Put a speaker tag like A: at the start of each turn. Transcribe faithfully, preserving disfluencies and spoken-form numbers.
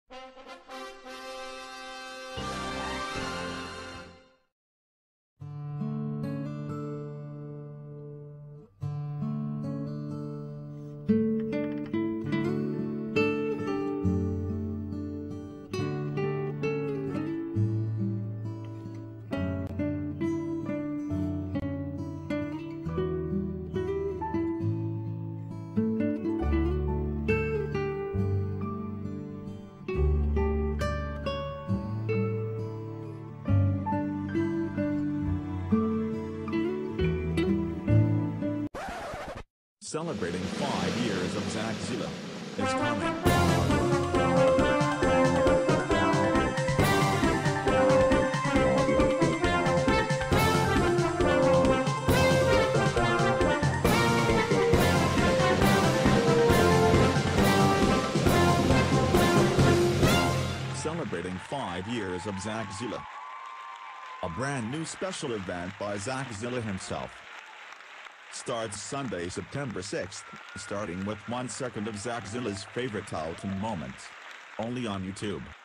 A: Celebrating five years of Zackzilla is coming. Celebrating five years of Zackzilla. A brand new special event by Zackzilla himself. Starts Sunday, September sixth, starting with one second of Zackzilla's favorite Alton moments. Only on YouTube.